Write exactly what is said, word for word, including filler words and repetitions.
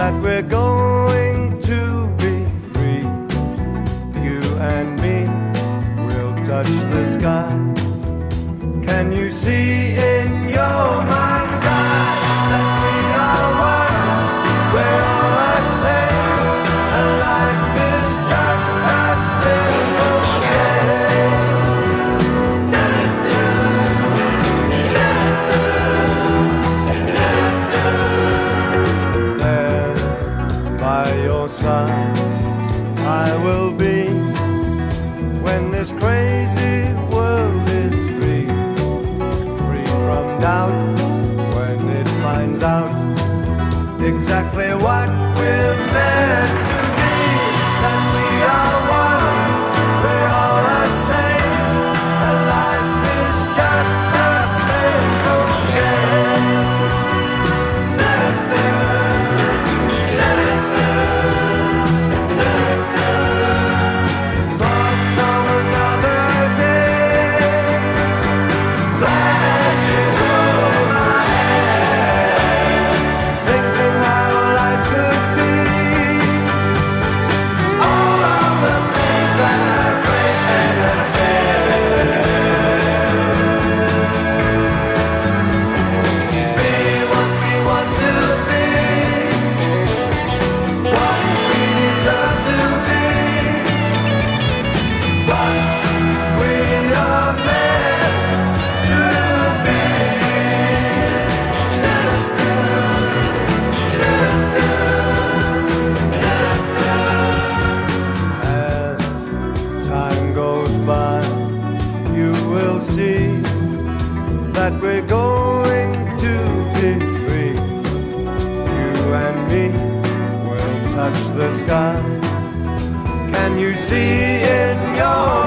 that we're going to be free. You and me will touch the sky. Can you see in your mind's eye that we are one? We're all the same, and life is just a simple game. There by your side I will be when this crazy world is free, free from doubt, when it finds out exactly what we're meant to be, that we are one, we're all the same, and life is just a simple game. Thoughts on another day flashing through my head, thinking how life could be. All of the things that I read and said. Be what we want to be, what we deserve to be, what we are meant to be. As time goes by, you will see that we're going to be free. You and me will touch the sky. Can you see in your